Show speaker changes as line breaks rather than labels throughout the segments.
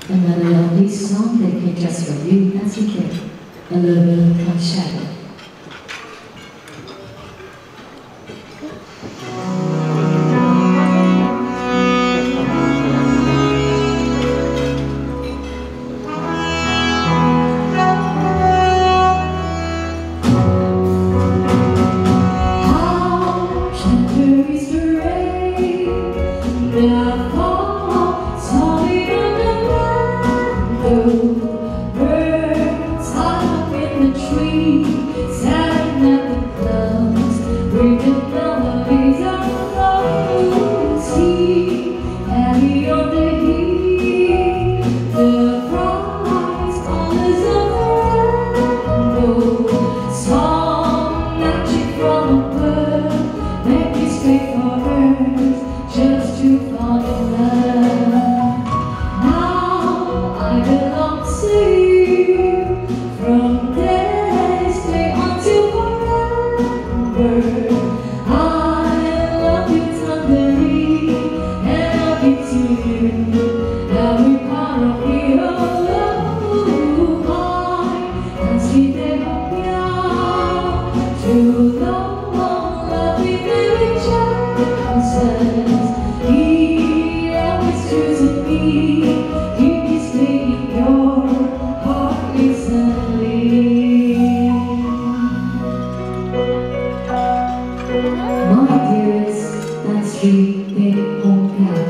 Another lovely song dedicated just for you, Nancy Kim, a little Concerto.
Birds high up in the tree, staring at the clouds, breathing melodies of love. See, heavy on the heat, the bright colors of the rainbow. Song magic from a bird, make me straight for earth, just to fall in love. From this day until forever, I love you tenderly, and I'll give to you every part of me. Oh, I can see them Piao, to the lovely baby chances. He always chooses me, keep me staying your heart recently. My dearest, that's sweet baby home Piao.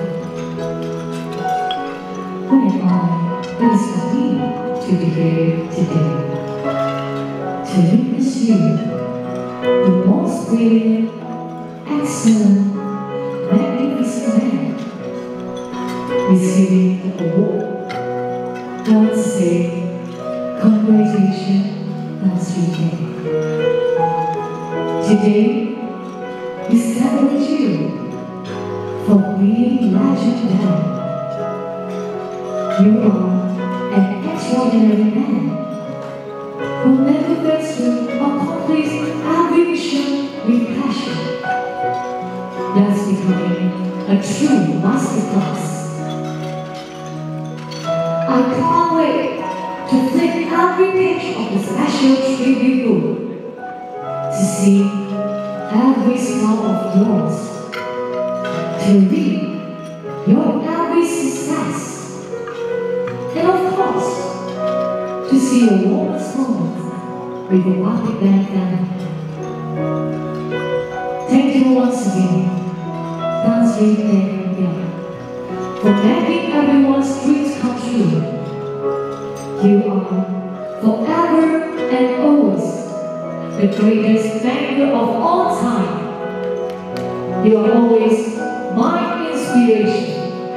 Who am I? It is for me to be here today, to witness you, the most brilliant, excellent, magnificent man, receiving the award. I would say, congratulations, that's you. Today, we celebrate you for being legendary. You are an extraordinary man who never fails to accomplish every mission with passion. That's becoming a true masterclass. I can't wait to flip every page of the special tribute book to see every smile of yours, to read your every success, and of course, to see your warmest moments with your happy band family. Thank you once again, Dance with Piao, for making everyone's dreams come true. You are forever and always the greatest banker of all time. You are always my inspiration.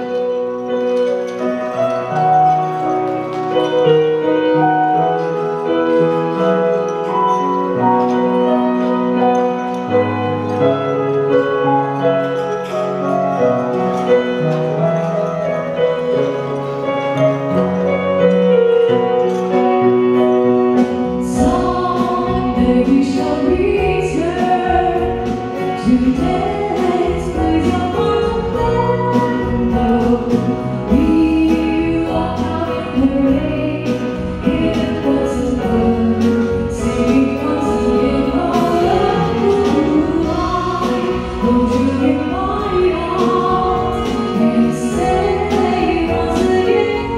We shall return to this place of wonderland. We walk out in the rain, in the presence of singing once again. Oh, I hold you in my arms and say once again,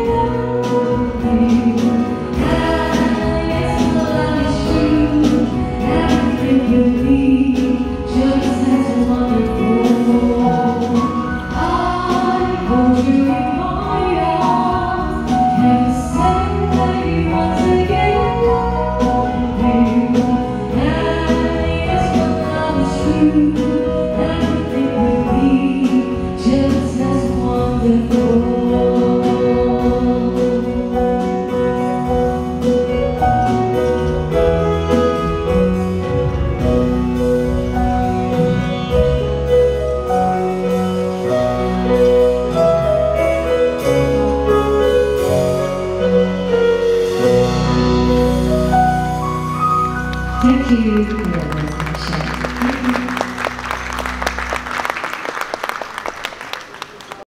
and yes, love is true. Everything you need, just as wonderful. I hold you in